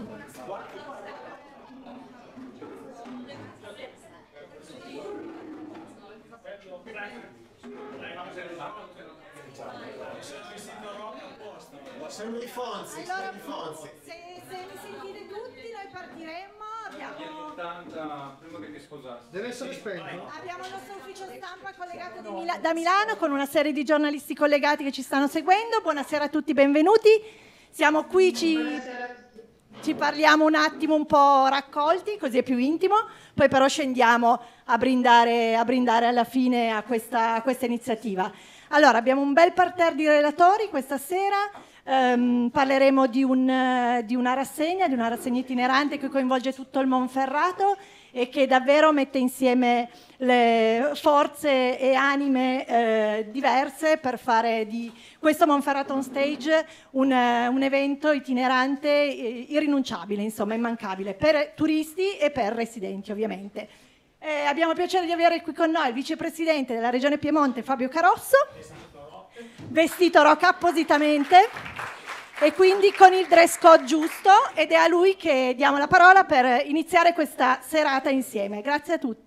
Sono i Fonzi, allora, se mi sentite tutti, noi partiremmo. Prima che ti sposassi. deve essere spento. Abbiamo il nostro ufficio stampa collegato da Milano con una serie di giornalisti collegati che ci stanno seguendo. Buonasera a tutti, benvenuti. Siamo qui, ci parliamo un attimo un po' raccolti, così è più intimo, poi però scendiamo a brindare alla fine a questa iniziativa. Allora, abbiamo un bel parterre di relatori questa sera. Parleremo di una rassegna itinerante che coinvolge tutto il Monferrato e che davvero mette insieme le forze e anime diverse per fare di questo Monferrato on Stage un evento itinerante irrinunciabile, insomma immancabile, per turisti e per residenti ovviamente. Abbiamo il piacere di avere qui con noi il vicepresidente della Regione Piemonte Fabio Carosso, vestito rock appositamente e quindi con il dress code giusto, ed è a lui che diamo la parola per iniziare questa serata insieme. Grazie a tutti.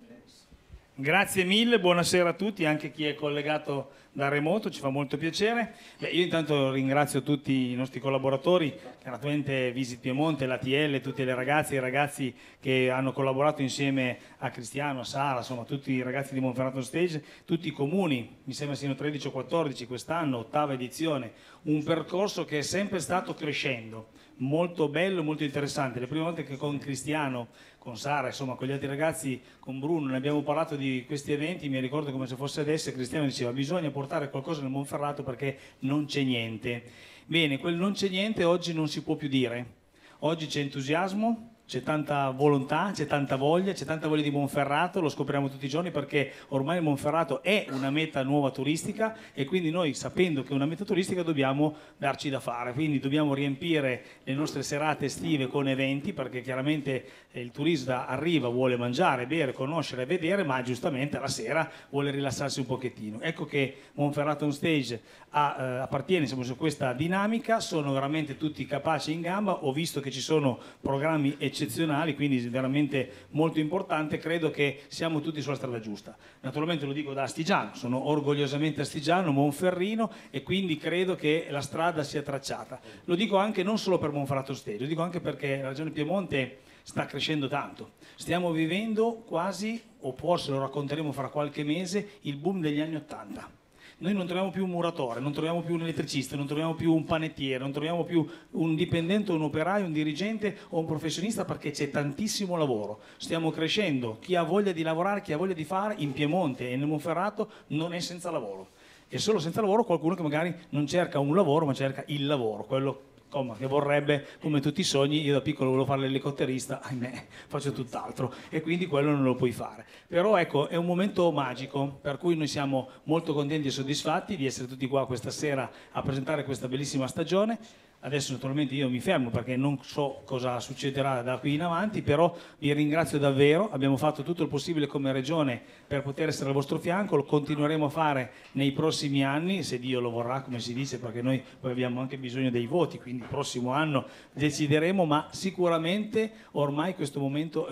Grazie mille, buonasera a tutti, anche chi è collegato da remoto, ci fa molto piacere. Io intanto ringrazio tutti i nostri collaboratori, naturalmente Visit Piemonte, l'ATL, tutte le ragazze e i ragazzi che hanno collaborato insieme a Cristiano, a Sara, insomma tutti i ragazzi di Monferrato Stage, tutti i comuni, mi sembra siano 13 o 14 quest'anno, 8ª edizione, un percorso che è sempre stato crescendo, molto bello, molto interessante. Le prime volte che con Cristiano, con Sara, insomma con gli altri ragazzi, con Bruno, ne abbiamo parlato di questi eventi, mi ricordo come se fosse adesso, Cristiano diceva bisogna portare qualcosa nel Monferrato perché non c'è niente. Bene, quel non c'è niente oggi non si può più dire. Oggi c'è entusiasmo, c'è tanta volontà, c'è tanta voglia di Monferrato, lo scopriamo tutti i giorni perché ormai il Monferrato è una meta nuova turistica e quindi noi, sapendo che è una meta turistica, dobbiamo darci da fare, quindi dobbiamo riempire le nostre serate estive con eventi perché chiaramente il turista arriva, vuole mangiare, bere, conoscere, vedere, ma giustamente la sera vuole rilassarsi un pochettino. Ecco che Monferrato on Stage appartiene insomma, su questa dinamica, sono veramente tutti capaci in gamba, ho visto che ci sono programmi eccezionali, quindi veramente molto importante, credo che siamo tutti sulla strada giusta. Naturalmente lo dico da astigiano, sono orgogliosamente astigiano, monferrino e quindi credo che la strada sia tracciata. Lo dico anche non solo per Monferrato Stage, lo dico anche perché la Regione Piemonte sta crescendo tanto. Stiamo vivendo quasi, o forse lo racconteremo fra qualche mese, il boom degli anni '80. Noi non troviamo più un muratore, non troviamo più un elettricista, non troviamo più un panettiere, non troviamo più un dipendente, un operaio, un dirigente o un professionista perché c'è tantissimo lavoro. Stiamo crescendo, chi ha voglia di lavorare, chi ha voglia di fare in Piemonte e nel Monferrato non è senza lavoro. È solo senza lavoro qualcuno che magari non cerca un lavoro ma cerca il lavoro, quello che vorrebbe, come tutti i sogni. Io da piccolo volevo fare l'elicotterista, ahimè, faccio tutt'altro e quindi quello non lo puoi fare. Però ecco, è un momento magico, per cui noi siamo molto contenti e soddisfatti di essere tutti qua questa sera a presentare questa bellissima stagione. Adesso naturalmente io mi fermo perché non so cosa succederà da qui in avanti, però vi ringrazio davvero, abbiamo fatto tutto il possibile come Regione per poter essere al vostro fianco, lo continueremo a fare nei prossimi anni, se Dio lo vorrà, come si dice, perché noi poi abbiamo anche bisogno dei voti, quindi il prossimo anno decideremo, ma sicuramente ormai questo momento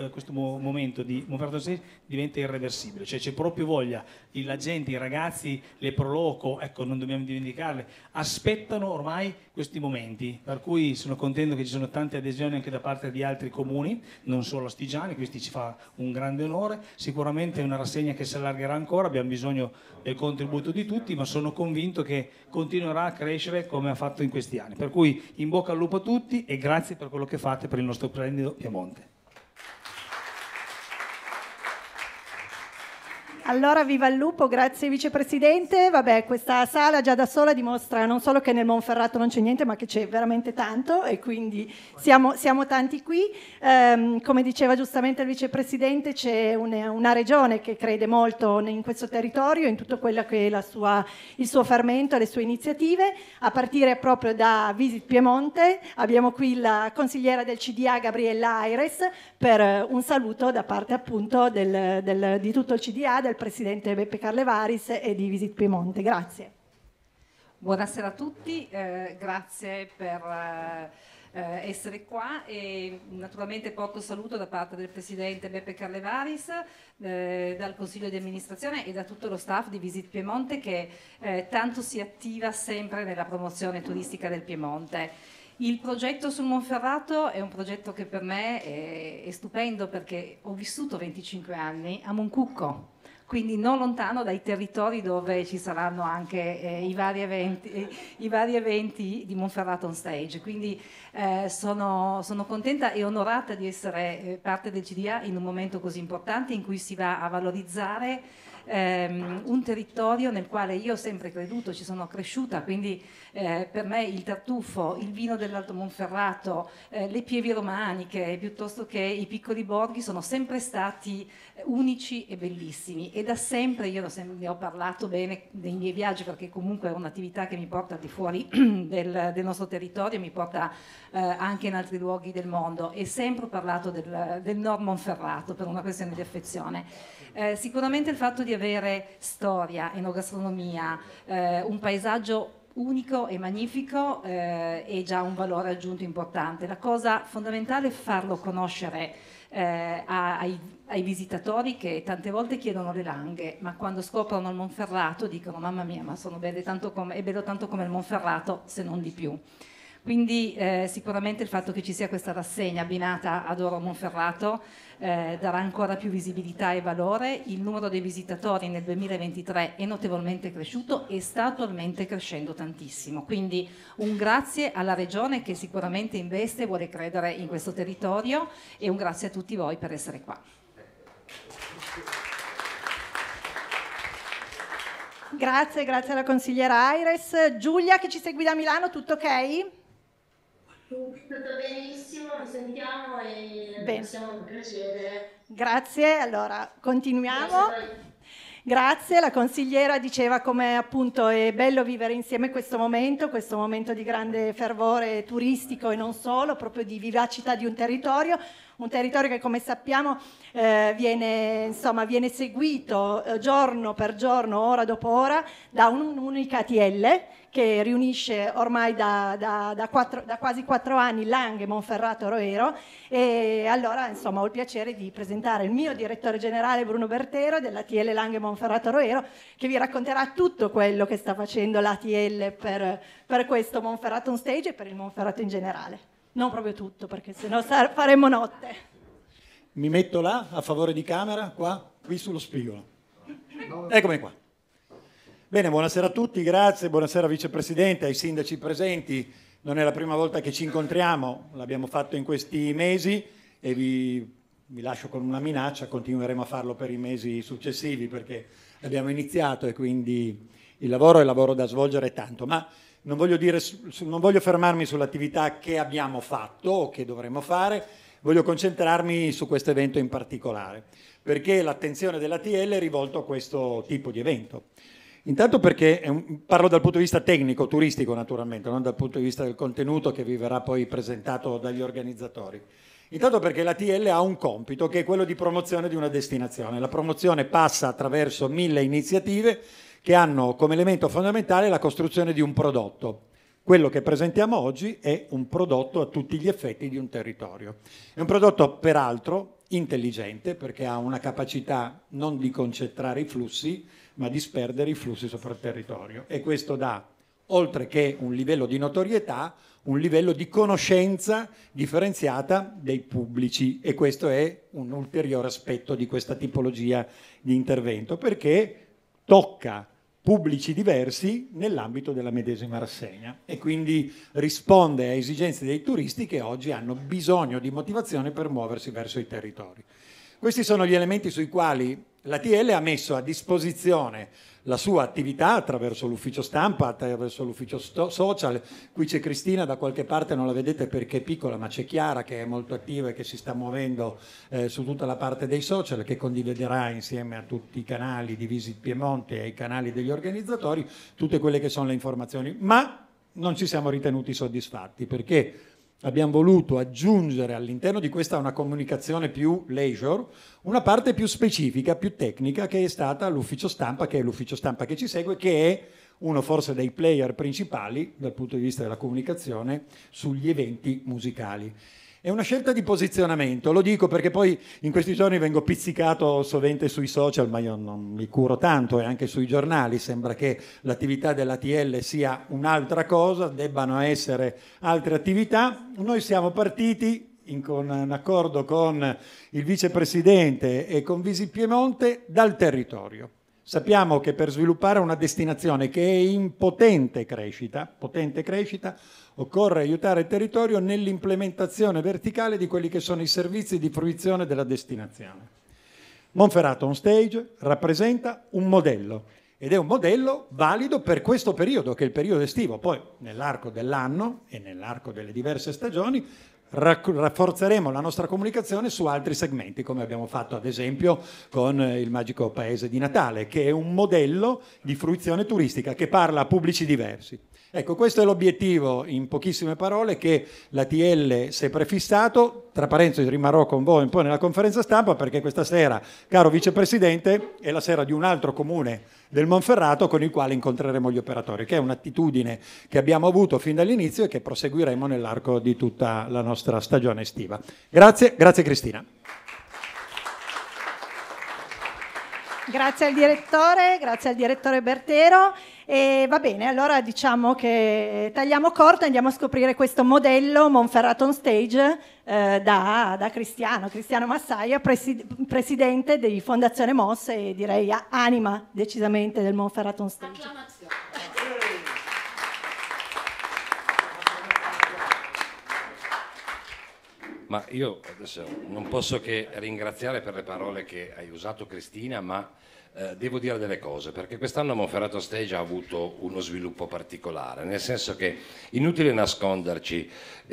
di Monferrato Stage diventa irreversibile, cioè c'è proprio voglia, la gente, i ragazzi, le proloco, ecco, non dobbiamo dimenticarle, aspettano ormai questi momenti, per cui sono contento che ci sono tante adesioni anche da parte di altri comuni, non solo astigiani, questo ci fa un grande onore, sicuramente è una rassegna che si allargherà ancora, abbiamo bisogno del contributo di tutti, ma sono convinto che continuerà a crescere come ha fatto in questi anni, per cui in bocca al lupo a tutti e grazie per quello che fate per il nostro splendido Piemonte. Allora, viva il lupo, grazie vicepresidente. Vabbè, questa sala già da sola dimostra non solo che nel Monferrato non c'è niente, ma che c'è veramente tanto e quindi siamo tanti qui. Come diceva giustamente il vicepresidente, c'è una regione che crede molto in questo territorio, in tutto quello che è il suo fermento, le sue iniziative, a partire proprio da Visit Piemonte. Abbiamo qui la consigliera del CDA, Gabriella Aires, per un saluto da parte appunto di tutto il CDA, del presidente Beppe Carlevaris e di Visit Piemonte. Grazie. Buonasera a tutti, grazie per essere qua e naturalmente porto saluto da parte del Presidente Beppe Carlevaris, dal Consiglio di amministrazione e da tutto lo staff di Visit Piemonte che tanto si attiva sempre nella promozione turistica del Piemonte. Il progetto sul Monferrato è un progetto che per me è stupendo perché ho vissuto 25 anni a Moncucco, quindi non lontano dai territori dove ci saranno anche i vari eventi di Monferrato on Stage. Quindi sono contenta e onorata di essere parte del CDA in un momento così importante in cui si va a valorizzare un territorio nel quale io ho sempre creduto, ci sono cresciuta, quindi per me il tartufo, il vino dell'Alto Monferrato, le pievi romaniche piuttosto che i piccoli borghi sono sempre stati unici e bellissimi e da sempre io ne ho parlato bene dei miei viaggi perché comunque è un'attività che mi porta al di fuori del nostro territorio, mi porta anche in altri luoghi del mondo e sempre ho parlato del Nord Monferrato per una questione di affezione. Sicuramente il fatto di avere storia, enogastronomia, un paesaggio unico e magnifico è già un valore aggiunto importante. La cosa fondamentale è farlo conoscere ai visitatori che tante volte chiedono le Langhe, ma quando scoprono il Monferrato dicono mamma mia, ma è bello tanto come il Monferrato, se non di più. Quindi sicuramente il fatto che ci sia questa rassegna abbinata ad Oro Monferrato darà ancora più visibilità e valore. Il numero dei visitatori nel 2023 è notevolmente cresciuto e sta attualmente crescendo tantissimo. Quindi un grazie alla Regione che sicuramente investe e vuole credere in questo territorio e un grazie a tutti voi per essere qua. Grazie alla consigliera Aires. Giulia che ci segui da Milano, tutto ok? Tutto benissimo, lo sentiamo e possiamo con piacere. Grazie, allora continuiamo. Grazie, la consigliera diceva come appunto è bello vivere insieme questo momento di grande fervore turistico e non solo, proprio di vivacità di un territorio che come sappiamo viene seguito giorno per giorno, ora dopo ora, da un'unica ATL che riunisce ormai da quasi 4 anni Langhe, Monferrato, Roero e allora insomma ho il piacere di presentare il mio direttore generale Bruno Bertero dell'ATL Langhe, Monferrato, Roero che vi racconterà tutto quello che sta facendo l'ATL per questo Monferrato on Stage e per il Monferrato in generale. Non proprio tutto perché sennò faremmo notte. Mi metto là a favore di camera, qui sullo spigolo. Eccomi qua. Bene, buonasera a tutti, grazie, buonasera vicepresidente, ai sindaci presenti. Non è la prima volta che ci incontriamo, l'abbiamo fatto in questi mesi e vi lascio con una minaccia, continueremo a farlo per i mesi successivi perché abbiamo iniziato e quindi il lavoro da svolgere è tanto. Ma non voglio fermarmi sull'attività che abbiamo fatto o che dovremo fare, voglio concentrarmi su questo evento in particolare, perché l'attenzione dell'ATL è rivolta a questo tipo di evento. Intanto perché parlo dal punto di vista tecnico, turistico naturalmente, non dal punto di vista del contenuto che vi verrà poi presentato dagli organizzatori. Intanto perché l'ATL ha un compito che è quello di promozione di una destinazione. La promozione passa attraverso 1000 iniziative che hanno come elemento fondamentale la costruzione di un prodotto. Quello che presentiamo oggi è un prodotto a tutti gli effetti di un territorio. È un prodotto peraltro intelligente perché ha una capacità non di concentrare i flussi, ma di sperdere i flussi sopra il territorio. E questo dà, oltre che un livello di notorietà, un livello di conoscenza differenziata dei pubblici. E questo è un ulteriore aspetto di questa tipologia di intervento, perché tocca pubblici diversi nell'ambito della medesima rassegna e quindi risponde a esigenze dei turisti che oggi hanno bisogno di motivazione per muoversi verso i territori. Questi sono gli elementi sui quali l'ATL ha messo a disposizione la sua attività attraverso l'ufficio stampa, attraverso l'ufficio social. Qui c'è Cristina, da qualche parte non la vedete perché è piccola, ma c'è Chiara che è molto attiva e che si sta muovendo su tutta la parte dei social, che condividerà insieme a tutti i canali di Visit Piemonte e ai canali degli organizzatori tutte quelle che sono le informazioni. Ma non ci siamo ritenuti soddisfatti perché abbiamo voluto aggiungere all'interno di questa una comunicazione più leisure, una parte più specifica, più tecnica, che è stata l'ufficio stampa, che è l'ufficio stampa che ci segue, che è uno forse dei player principali dal punto di vista della comunicazione sugli eventi musicali. È una scelta di posizionamento, lo dico perché poi in questi giorni vengo pizzicato sovente sui social, ma io non mi curo tanto, e anche sui giornali sembra che l'attività dell'ATL sia un'altra cosa, debbano essere altre attività. Noi siamo partiti in accordo con il vicepresidente e con Visit Piemonte dal territorio. Sappiamo che per sviluppare una destinazione che è in potente crescita, occorre aiutare il territorio nell'implementazione verticale di quelli che sono i servizi di fruizione della destinazione. Monferrato On Stage rappresenta un modello ed è un modello valido per questo periodo, che è il periodo estivo. Poi nell'arco dell'anno e nell'arco delle diverse stagioni rafforzeremo la nostra comunicazione su altri segmenti, come abbiamo fatto ad esempio con il Magico Paese di Natale, che è un modello di fruizione turistica che parla a pubblici diversi. Ecco, questo è l'obiettivo, in pochissime parole, che l'ATL si è prefissato. Tra parentesi rimarrò con voi un po' nella conferenza stampa, perché questa sera, caro vicepresidente, è la sera di un altro comune del Monferrato con il quale incontreremo gli operatori, che è un'attitudine che abbiamo avuto fin dall'inizio e che proseguiremo nell'arco di tutta la nostra stagione estiva. Grazie, grazie Cristina. Grazie al direttore Bertero. E va bene, allora diciamo che tagliamo corto e andiamo a scoprire questo modello Monferrato On Stage da Cristiano Massaia, presidente di Fondazione MOS e direi anima decisamente del Monferrato On Stage. Ma io adesso non posso che ringraziare per le parole che hai usato, Cristina, ma devo dire delle cose, perché quest'anno Monferrato Stage ha avuto uno sviluppo particolare, nel senso che, inutile nasconderci,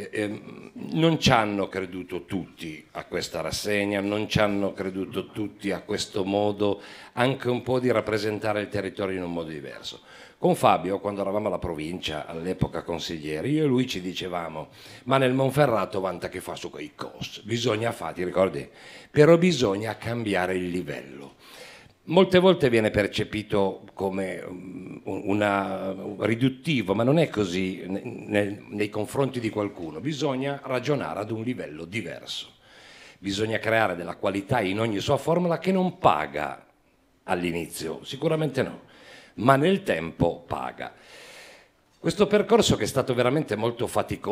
non ci hanno creduto tutti a questa rassegna, non ci hanno creduto tutti a questo modo anche un po' di rappresentare il territorio in un modo diverso. Con Fabio, quando eravamo alla provincia, all'epoca consiglieri, io e lui ci dicevamo: ma nel Monferrato vanta che fa su quei costi, bisogna fare, ti ricordi? Però bisogna cambiare il livello. Molte volte viene percepito come riduttivo, ma non è così nei confronti di qualcuno. Bisogna ragionare ad un livello diverso. Bisogna creare della qualità in ogni sua formula che non paga all'inizio, sicuramente no, ma nel tempo paga. Questo percorso, che è stato veramente molto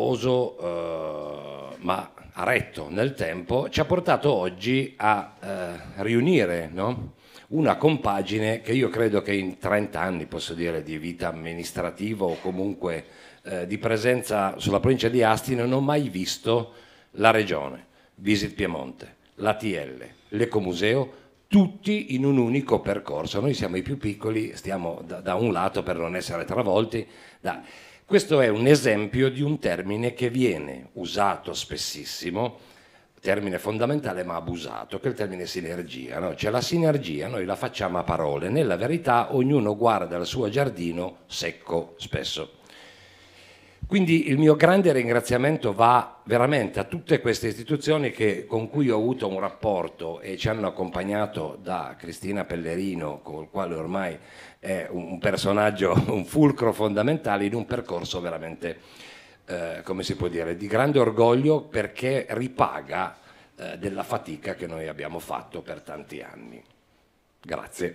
faticoso, ma ha retto nel tempo, ci ha portato oggi a riunire, no? Una compagine che io credo che in 30 anni, posso dire, di vita amministrativa o comunque di presenza sulla provincia di Asti, non ho mai visto la Regione, Visit Piemonte, l'ATL, l'Ecomuseo, tutti in un unico percorso. Noi siamo i più piccoli, stiamo da un lato per non essere travolti. Questo è un esempio di un termine che viene usato spessissimo, termine fondamentale ma abusato, che è il termine sinergia, no? Cioè la sinergia noi la facciamo a parole, nella verità ognuno guarda il suo giardino secco spesso. Quindi il mio grande ringraziamento va veramente a tutte queste istituzioni con cui ho avuto un rapporto e ci hanno accompagnato, da Cristina Pellerino, con il quale ormai è un personaggio, un fulcro fondamentale in un percorso veramente, come si può dire, di grande orgoglio, perché ripaga della fatica che noi abbiamo fatto per tanti anni. Grazie.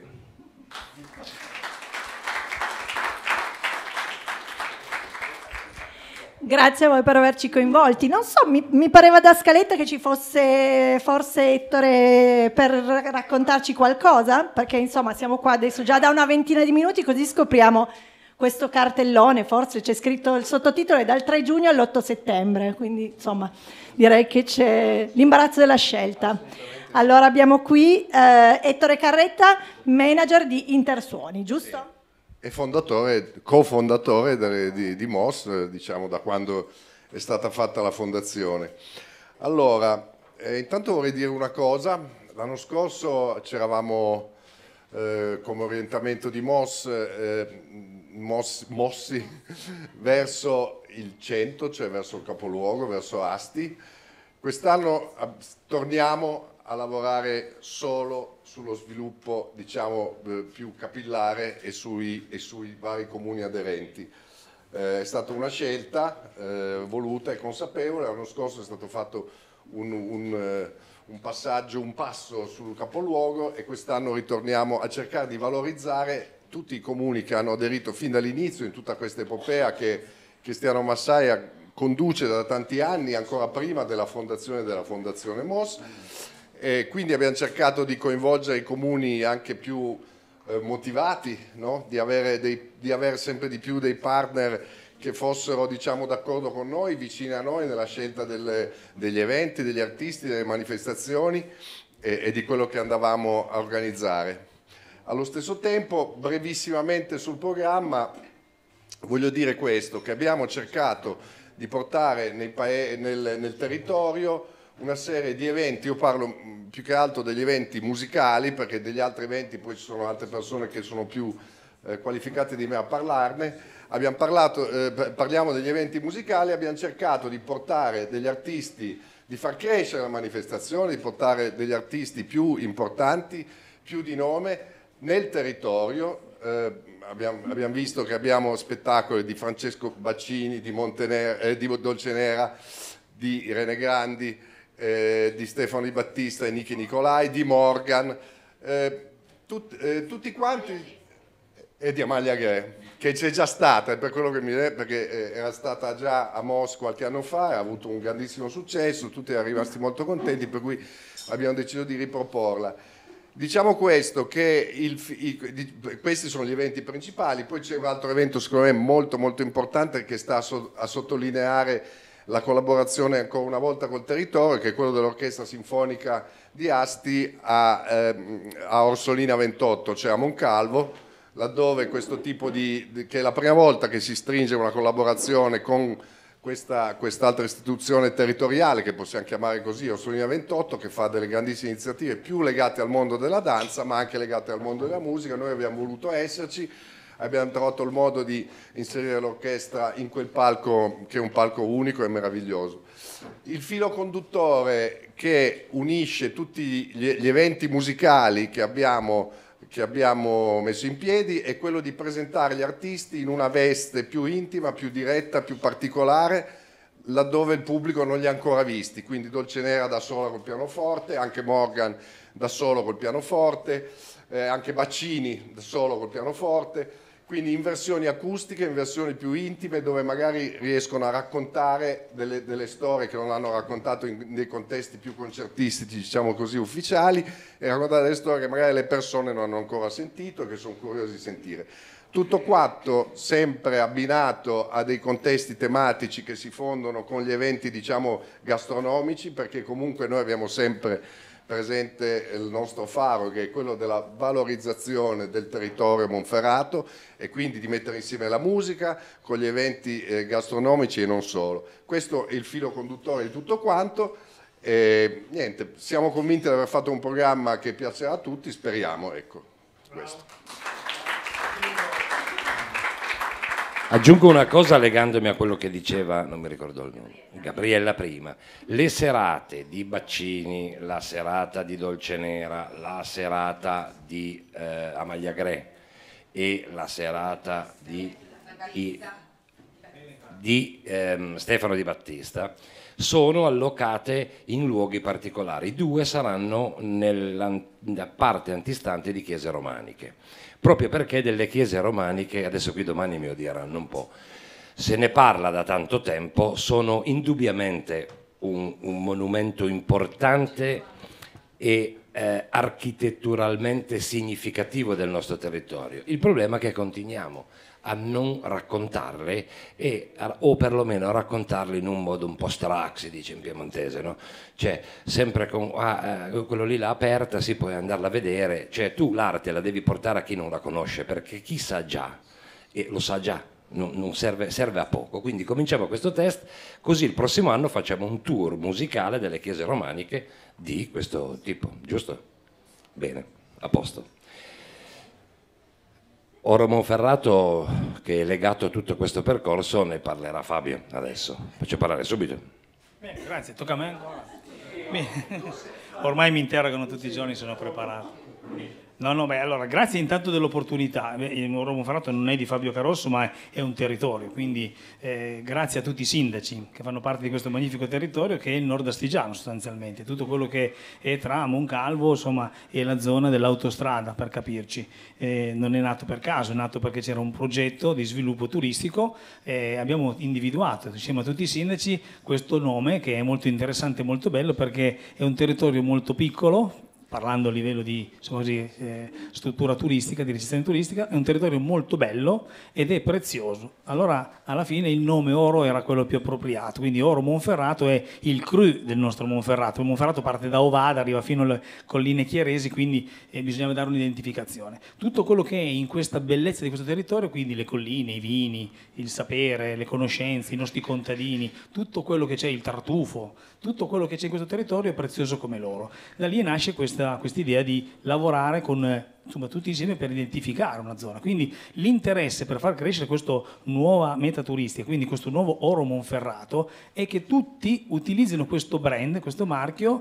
Grazie a voi per averci coinvolti. Non so, mi pareva da scaletta che ci fosse forse Ettore per raccontarci qualcosa, perché insomma siamo qua adesso già da una ventina di minuti, così scopriamo questo cartellone. Forse c'è scritto, il sottotitolo è dal 3 giugno all'8 settembre, quindi insomma direi che c'è l'imbarazzo della scelta. Allora abbiamo qui Ettore Carretta, manager di Intersuoni, giusto? E cofondatore di MOS, diciamo, da quando è stata fatta la fondazione. Allora, intanto vorrei dire una cosa. L'anno scorso c'eravamo come orientamento di MOS mossi verso il centro, cioè verso il capoluogo, verso Asti. Quest'anno torniamo a lavorare solo sullo sviluppo, diciamo, più capillare e sui vari comuni aderenti. È stata una scelta voluta e consapevole. L'anno scorso è stato fatto un passo sul capoluogo e quest'anno ritorniamo a cercare di valorizzare tutti i comuni che hanno aderito fin dall'inizio in tutta questa epopea che Cristiano Massaia conduce da tanti anni, ancora prima della fondazione MOS, e quindi abbiamo cercato di coinvolgere i comuni anche più motivati, no? di avere sempre di più dei partner che fossero, diciamo, d'accordo con noi, vicini a noi nella scelta degli eventi, degli artisti, delle manifestazioni e di quello che andavamo a organizzare. Allo stesso tempo, brevissimamente sul programma, voglio dire questo, che abbiamo cercato di portare nel territorio una serie di eventi. Io parlo più che altro degli eventi musicali, perché degli altri eventi poi ci sono altre persone che sono più qualificate di me a parlarne. Parliamo degli eventi musicali, abbiamo cercato di portare degli artisti, di far crescere la manifestazione, di portare degli artisti più importanti, più di nome nel territorio. Abbiamo visto che abbiamo spettacoli di Francesco Baccini, di Dolcenera, di Irene Grandi, di Stefano Di Battista e Nichi Nicolai, di Morgan, tutti quanti, e di Amalia Gre, che c'è già stata, per quello che perché era stata già a Mos qualche anno fa, ha avuto un grandissimo successo, tutti erano rimasti molto contenti, per cui abbiamo deciso di riproporla. Diciamo questo, che questi sono gli eventi principali, poi c'è un altro evento secondo me molto molto importante che sta a sottolineare la collaborazione ancora una volta col territorio, che è quello dell'Orchestra Sinfonica di Asti a Orsolina 28, cioè a Moncalvo, laddove questo tipo che è la prima volta che si stringe una collaborazione con quest'altra istituzione territoriale, che possiamo chiamare così, Orsolina 28, che fa delle grandissime iniziative più legate al mondo della danza, ma anche legate al mondo della musica. Noi abbiamo voluto esserci, abbiamo trovato il modo di inserire l'orchestra in quel palco, che è un palco unico e meraviglioso. Il filo conduttore che unisce tutti gli eventi musicali che abbiamo messo in piedi è quello di presentare gli artisti in una veste più intima, più diretta, più particolare, laddove il pubblico non li ha ancora visti. Quindi Dolcenera da sola col pianoforte, anche Morgan da solo col pianoforte, anche Baccini da solo col pianoforte, quindi in versioni acustiche, in versioni più intime, dove magari riescono a raccontare delle storie che non hanno raccontato nei contesti più concertistici, diciamo così, ufficiali, e raccontare delle storie che magari le persone non hanno ancora sentito e che sono curiose di sentire. Tutto quanto sempre abbinato a dei contesti tematici che si fondono con gli eventi, diciamo, gastronomici, perché comunque noi abbiamo sempre presente il nostro faro, che è quello della valorizzazione del territorio monferrato, e quindi di mettere insieme la musica con gli eventi gastronomici e non solo. Questo è il filo conduttore di tutto quanto. Niente, siamo convinti di aver fatto un programma che piacerà a tutti, speriamo, ecco, questo. Aggiungo una cosa legandomi a quello che diceva, non mi ricordo il nome, Gabriella prima. Le serate di Baccini, la serata di Dolcenera, la serata di Amalia Gre e la serata di Stefano Di Battista sono allocate in luoghi particolari. 2 saranno nella parte antistante di chiese romaniche, proprio perché delle chiese romaniche, adesso qui domani mi odieranno un po', se ne parla da tanto tempo, sono indubbiamente un monumento importante e architetturalmente significativo del nostro territorio. Il problema è che continuiamo a non raccontarle o perlomeno a raccontarle in un modo un po' strax, si dice in piemontese, no? Cioè sempre con quello lì l'ha aperta, si può andarla a vedere, cioè tu l'arte la devi portare a chi non la conosce, perché chi sa già e lo sa già non serve a poco. Quindi cominciamo questo test, così il prossimo anno facciamo un tour musicale delle chiese romaniche di questo tipo, giusto? Bene, a posto. Oro Monferrato, che è legato a tutto questo percorso, ne parlerà Fabio adesso. Faccio parlare subito. Bene, grazie, tocca a me ancora. Bene. ormai mi interrogano tutti i giorni se sono preparato. No, beh, allora, grazie intanto dell'opportunità. Oro Monferrato non è di Fabio Carosso, ma è un territorio, quindi grazie a tutti i sindaci che fanno parte di questo magnifico territorio che è il nord astigiano sostanzialmente, tutto quello che è tra Moncalvo, insomma, e la zona dell'autostrada, per capirci. Non è nato per caso, è nato perché c'era un progetto di sviluppo turistico, abbiamo individuato insieme a tutti i sindaci questo nome che è molto interessante e molto bello perché è un territorio molto piccolo, parlando a livello di struttura turistica, di ricezione turistica, è un territorio molto bello ed è prezioso. Allora, alla fine il nome Oro era quello più appropriato, quindi Oro Monferrato è il cru del nostro Monferrato. Il Monferrato parte da Ovada, arriva fino alle colline Chieresi, quindi bisognava dare un'identificazione. Tutto quello che è in questa bellezza di questo territorio, quindi le colline, i vini, il sapere, le conoscenze, i nostri contadini, tutto quello che c'è, il tartufo, tutto quello che c'è in questo territorio è prezioso come l'oro. Da lì nasce questa idea di lavorare con tutti insieme per identificare una zona. Quindi l'interesse per far crescere questa nuova meta turistica, quindi questo nuovo Oro Monferrato, è che tutti utilizzino questo brand, questo marchio,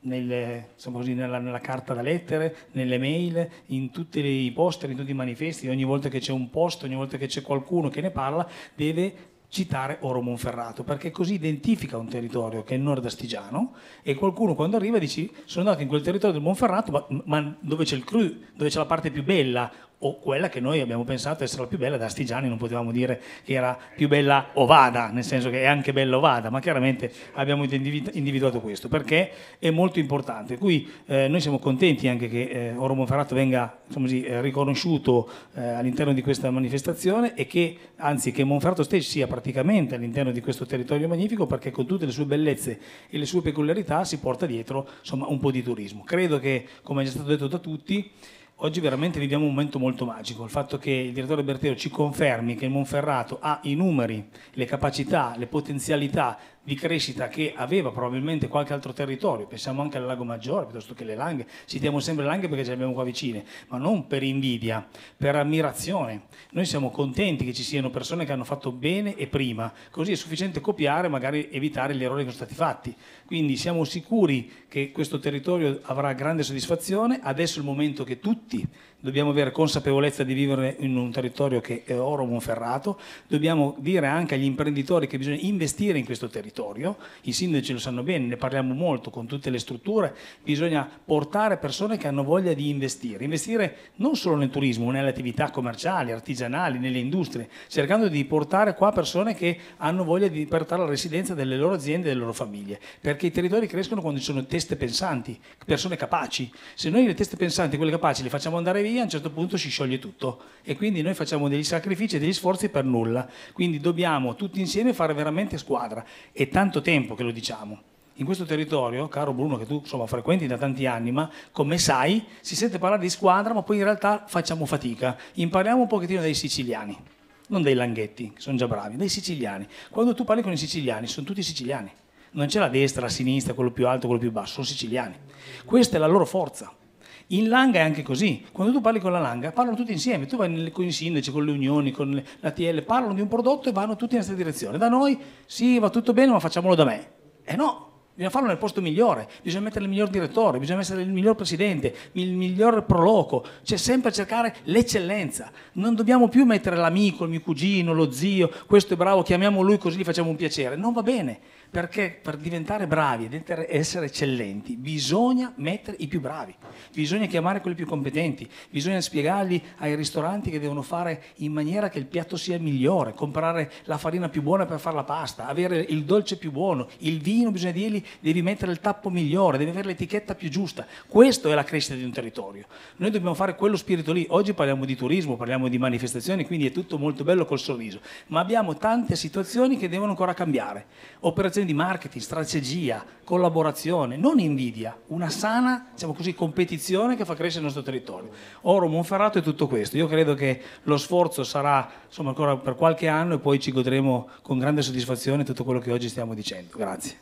nella carta da lettere, nelle mail, in tutti i poster, in tutti i manifesti. Ogni volta che c'è un post, ogni volta che c'è qualcuno che ne parla, deve citare Oro Monferrato, perché così identifica un territorio che è il nord astigiano e qualcuno quando arriva dice sono andato in quel territorio del Monferrato, ma dove c'è il cru, dove c'è la parte più bella, o quella che noi abbiamo pensato essere la più bella. Da astigiani non potevamo dire che era più bella Ovada, nel senso che è anche bella Ovada, ma chiaramente abbiamo individuato questo perché è molto importante. Qui noi siamo contenti anche che Oro Monferrato venga riconosciuto all'interno di questa manifestazione e che anzi che Monferrato stesso sia praticamente all'interno di questo territorio magnifico, perché con tutte le sue bellezze e le sue peculiarità si porta dietro un po' di turismo. Credo che, come è già stato detto da tutti, oggi veramente viviamo un momento molto magico. Il fatto che il direttore Bertero ci confermi che il Monferrato ha i numeri, le capacità, le potenzialità di crescita che aveva probabilmente qualche altro territorio, pensiamo anche al Lago Maggiore piuttosto che le Langhe, citiamo sempre le Langhe perché ce le abbiamo qua vicine, ma non per invidia, per ammirazione. Noi siamo contenti che ci siano persone che hanno fatto bene e prima, così è sufficiente copiare, magari evitare gli errori che sono stati fatti. Quindi siamo sicuri che questo territorio avrà grande soddisfazione. Adesso è il momento che tutti dobbiamo avere consapevolezza di vivere in un territorio che è Oro Monferrato, dobbiamo dire anche agli imprenditori che bisogna investire in questo territorio, i sindaci lo sanno bene, ne parliamo molto con tutte le strutture, bisogna portare persone che hanno voglia di investire non solo nel turismo, nelle attività commerciali, artigianali, nelle industrie, cercando di portare qua persone che hanno voglia di portare la residenza delle loro aziende e delle loro famiglie, perché i territori crescono quando ci sono teste pensanti, persone capaci. Se noi le teste pensanti, quelle capaci, le facciamo andare via, a un certo punto si scioglie tutto e quindi noi facciamo degli sacrifici e degli sforzi per nulla. Quindi dobbiamo tutti insieme fare veramente squadra. È tanto tempo che lo diciamo. In questo territorio, caro Bruno, che tu frequenti da tanti anni, ma come sai si sente parlare di squadra, ma poi in realtà facciamo fatica. Impariamo un pochettino dai siciliani, non dai langhetti, che sono già bravi, dai siciliani. Quando tu parli con i siciliani, sono tutti siciliani. Non c'è la destra, la sinistra, quello più alto, quello più basso, sono siciliani. Questa è la loro forza. In Langa è anche così, quando tu parli con la Langa parlano tutti insieme, tu vai con i sindaci, con le unioni, con l'ATL, parlano di un prodotto e vanno tutti nella stessa direzione. Da noi sì, va tutto bene, ma facciamolo da me. No, bisogna farlo nel posto migliore, bisogna mettere il miglior direttore, bisogna essere il miglior presidente, il miglior proloco, c'è sempre cercare l'eccellenza. Non dobbiamo più mettere l'amico, il mio cugino, lo zio, questo è bravo, chiamiamo lui così gli facciamo un piacere. Non va bene. Perché per diventare bravi ed essere eccellenti bisogna mettere i più bravi, bisogna chiamare quelli più competenti, bisogna spiegargli ai ristoranti che devono fare in maniera che il piatto sia il migliore, comprare la farina più buona per fare la pasta, avere il dolce più buono, il vino bisogna dirgli devi mettere il tappo migliore, devi avere l'etichetta più giusta. Questo è la crescita di un territorio. Noi dobbiamo fare quello spirito lì. Oggi parliamo di turismo, parliamo di manifestazioni, quindi è tutto molto bello col sorriso, ma abbiamo tante situazioni che devono ancora cambiare. Operazioni di marketing, strategia, collaborazione, non invidia, una sana, competizione che fa crescere il nostro territorio. Oro Monferrato è tutto questo. Io credo che lo sforzo sarà ancora per qualche anno e poi ci godremo con grande soddisfazione tutto quello che oggi stiamo dicendo. Grazie.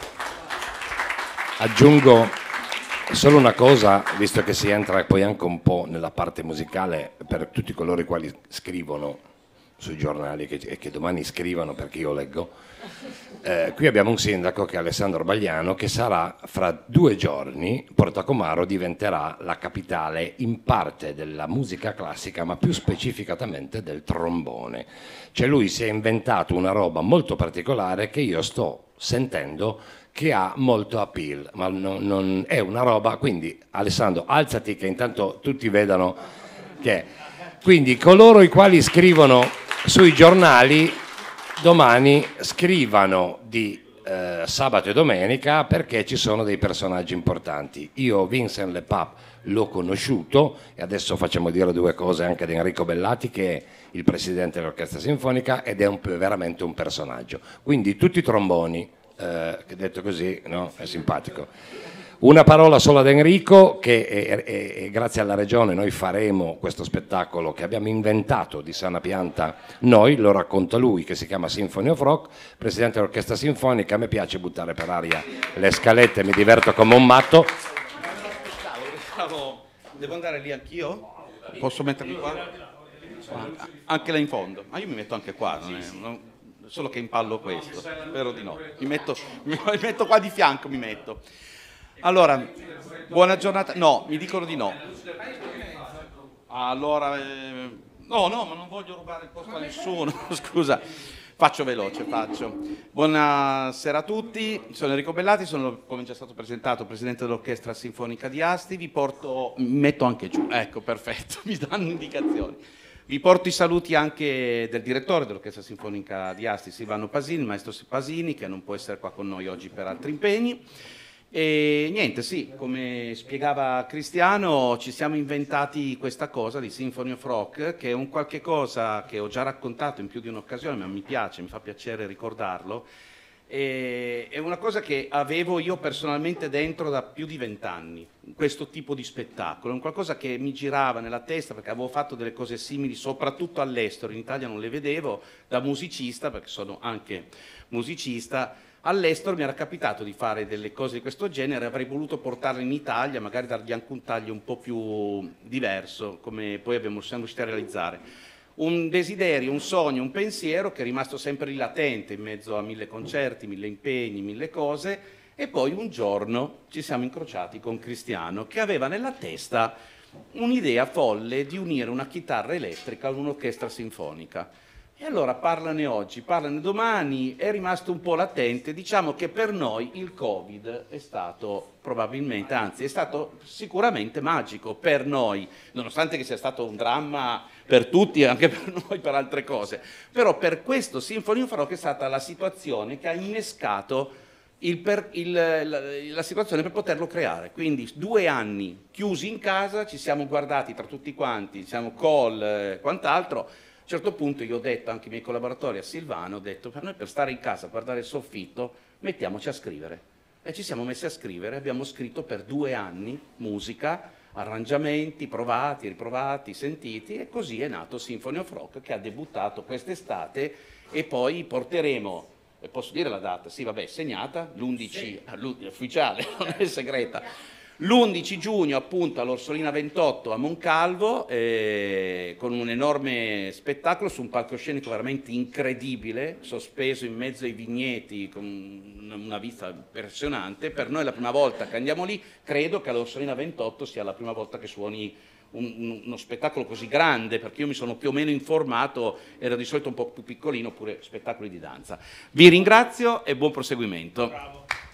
Aggiungo solo una cosa, visto che si entra poi anche un po' nella parte musicale, per tutti coloro i quali scrivono sui giornali e che domani scrivano, perché io leggo. qui abbiamo un sindaco che è Alessandro Bagliano, che sarà fra 2 giorni, Portacomaro diventerà la capitale in parte della musica classica, ma più specificatamente del trombone. Cioè lui si è inventato una roba molto particolare che io sto sentendo che ha molto appeal, ma non è una roba, quindi Alessandro alzati che intanto tutti vedano che è. Quindi coloro i quali scrivono sui giornali domani scrivano di sabato e domenica, perché ci sono dei personaggi importanti. Io Vincent Le Pape l'ho conosciuto e adesso facciamo dire 2 cose anche di Enrico Bellati, che è il presidente dell'Orchestra Sinfonica ed è veramente un personaggio. Quindi tutti i tromboni, che detto così, no? È simpatico. Una parola solo ad Enrico, che grazie alla Regione noi faremo questo spettacolo che abbiamo inventato di sana pianta noi, lo racconta lui, che si chiama Symphony of Rock, presidente dell'Orchestra Sinfonica. A me piace buttare per aria le scalette, mi diverto come un matto. Devo andare lì anch'io? Posso mettermi qua? Anche là in fondo? Ma io mi metto anche qua, solo che impallo questo, spero di no. Mi metto qua di fianco, mi metto. Allora, buona giornata. No, mi dicono di no. Allora, no, ma non voglio rubare il posto a nessuno. Scusa, faccio veloce. Buonasera a tutti, sono Enrico Bellati, sono, come già stato presentato, presidente dell'Orchestra Sinfonica di Asti. Mi metto anche giù, ecco, perfetto, mi danno indicazioni. Vi porto i saluti anche del direttore dell'Orchestra Sinfonica di Asti, Silvano Pasini, il maestro Pasini, che non può essere qua con noi oggi per altri impegni. E niente, sì, come spiegava Cristiano, ci siamo inventati questa cosa di Symphony of Rock, che è un qualche cosa che ho già raccontato in più di un'occasione, ma mi fa piacere ricordarlo. È una cosa che avevo io personalmente dentro da più di 20 anni, questo tipo di spettacolo, è un qualcosa che mi girava nella testa, perché avevo fatto delle cose simili soprattutto all'estero, in Italia non le vedevo, da musicista, perché sono anche musicista. All'estero mi era capitato di fare delle cose di questo genere, avrei voluto portarle in Italia, magari dargli anche un taglio un po' più diverso, come poi siamo riusciti a realizzare. Un desiderio, un sogno, un pensiero che è rimasto sempre lì latente in mezzo a 1000 concerti, 1000 impegni, 1000 cose, e poi un giorno ci siamo incrociati con Cristiano, che aveva nella testa un'idea folle di unire una chitarra elettrica a un'orchestra sinfonica. E allora parlane oggi, parlane domani, è rimasto un po' latente. Diciamo che per noi il Covid è stato probabilmente, anzi è stato sicuramente magico per noi, nonostante che sia stato un dramma per tutti, anche per noi, per altre cose. Però per questo Symphony of Rock è stata la situazione che ha innescato la situazione per poterlo creare. Quindi 2 anni chiusi in casa, ci siamo guardati tra tutti quanti, siamo call, quant'altro. A un certo punto io ho detto anche ai miei collaboratori, a Silvano, ho detto per noi per stare in casa a guardare il soffitto mettiamoci a scrivere. E ci siamo messi a scrivere, abbiamo scritto per 2 anni musica, arrangiamenti, provati, riprovati, sentiti, e così è nato Symphony of Rock, che ha debuttato quest'estate, e poi porteremo, posso dire la data? Sì, vabbè, segnata, l'11, ufficiale, non è segreta. L'11 giugno appunto all'Orsolina 28 a Moncalvo, con un enorme spettacolo su un palcoscenico veramente incredibile, sospeso in mezzo ai vigneti con una vista impressionante. Per noi è la prima volta che andiamo lì, credo che all'Orsolina 28 sia la prima volta che suoni uno spettacolo così grande, perché io mi sono più o meno informato, era di solito un po' più piccolino, oppure spettacoli di danza. Vi ringrazio e buon proseguimento. Bravo.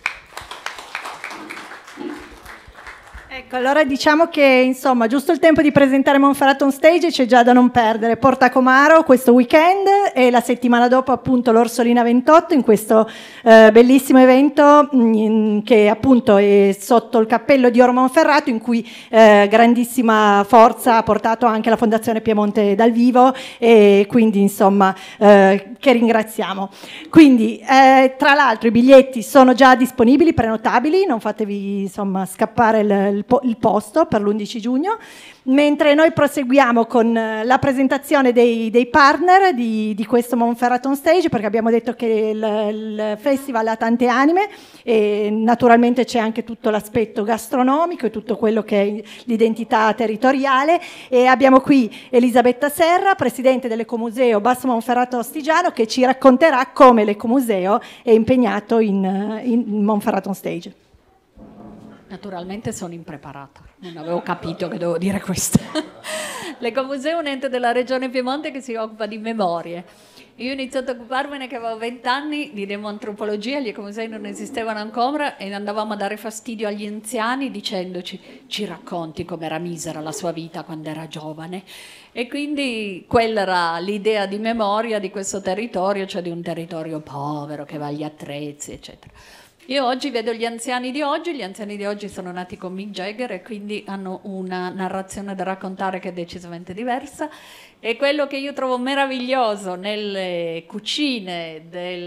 Ecco, allora diciamo che insomma giusto il tempo di presentare Monferrato on Stage c'è già da non perdere. Portacomaro questo weekend e la settimana dopo appunto l'Orsolina 28 in questo bellissimo evento che appunto è sotto il cappello di Oro Monferrato, in cui grandissima forza ha portato anche la Fondazione Piemonte dal vivo, e quindi insomma che ringraziamo. Quindi tra l'altro i biglietti sono già disponibili, prenotabili, non fatevi insomma scappare il posto per l'11 giugno, mentre noi proseguiamo con la presentazione dei partner di questo Monferrato on Stage, perché abbiamo detto che il festival ha tante anime e naturalmente c'è anche tutto l'aspetto gastronomico e tutto quello che è l'identità territoriale, e abbiamo qui Elisabetta Serra, presidente dell'Ecomuseo Basso Monferrato Ostigiano, che ci racconterà come l'Ecomuseo è impegnato in Monferrato on Stage. Naturalmente sono impreparata, non avevo capito che dovevo dire questo. L'Ecomuseo è un ente della Regione Piemonte che si occupa di memorie. Io ho iniziato a occuparmene che avevo 20 anni di demoantropologia, gli ecomusei non esistevano ancora e andavamo a dare fastidio agli anziani dicendoci: ci racconti com'era misera la sua vita quando era giovane? E quindi quella era l'idea di memoria di questo territorio, cioè di un territorio povero che va agli attrezzi, eccetera. Io oggi vedo gli anziani di oggi sono nati con Mick Jagger e quindi hanno una narrazione da raccontare che è decisamente diversa, e quello che io trovo meraviglioso nelle cucine